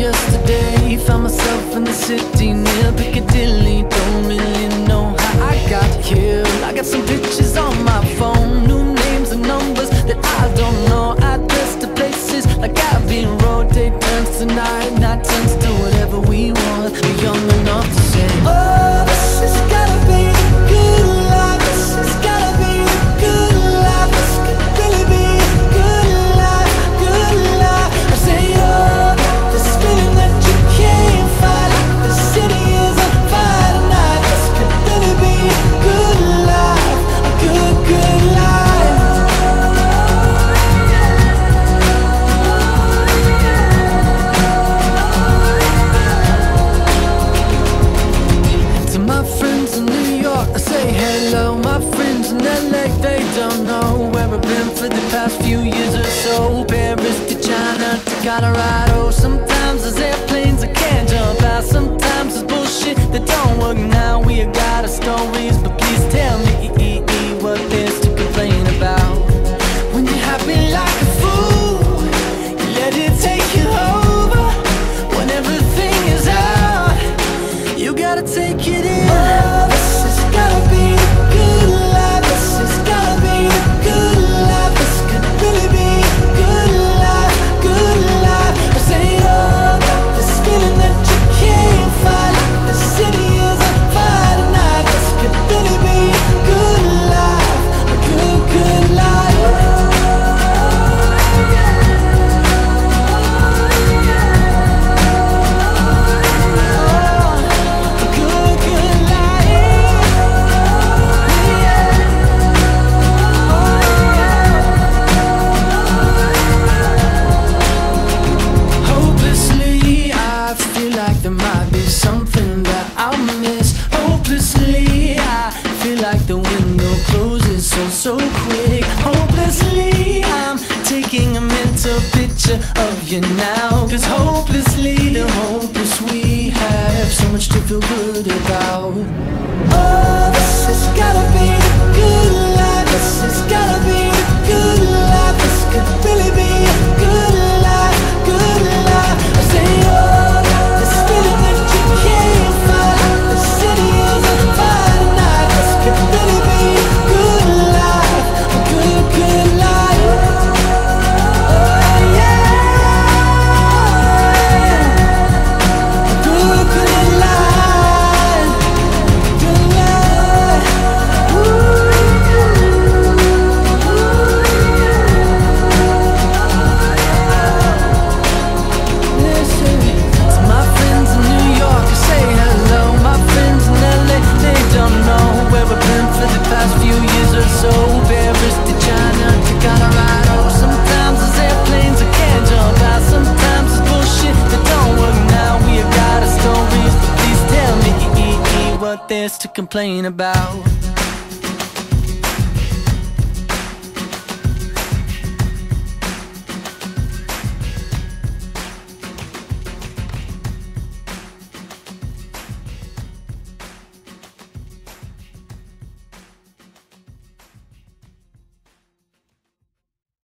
yesterday. Found myself in the city near Piccadilly. Don't really know how I got here. I got some pictures on my phone, new names and numbers that I don't know. Address to places like Abbey Road. Day turns to night, night turns to whatever we want. We're young enough to say, oh, this has gotta be the good life. This has gotta be the good life. This could really be a good life, good life. I say, oh, this feeling that you can't fight, like the city is on fire tonight. This could really be a good life, a good, good life. To my friends in New York, I say hello. My friends in LA, they don't know where I've been for the past few years or so. Paris to China to Colorado. Sometimes there's airplanes I can't jump out. Sometimes there's bullshit that don't work now. We got our stories, but please tell me what there's to complain about. When you're happy like a fool, you let it take you over. When everything is out, you gotta take it in. Oh, this has gotta be the good life. This has gotta be the good life. This could really be a good life, good life. I say, oh, this feeling that you can't fight, like the city is on fire tonight. This could really be a good life, a good, good life. Hopelessly, I feel like there might be something that I'll miss. Hopelessly, I feel like the window closes so quick. Hopelessly, I'm taking a mental picture of you now. Cause hopelessly, the hopeless we have so much to feel good about. Oh, this has gotta be the good life. This has gotta be the good life. This could really be a good life, good life. I say, oh, this feeling that you can't fight, like the city is on fire tonight. This could really be a good life, a good, good life. Oh yeah, a good, good life, good life. Listen to my friends in New York, I say hello. My friends in LA, they don't know where I've been for the past few years or so. Paris to China to Colorado. Sometimes there's airplanes I can't jump out. Sometimes it's bullshit that don't work now. We got our stories, but please tell me what there's to complain about.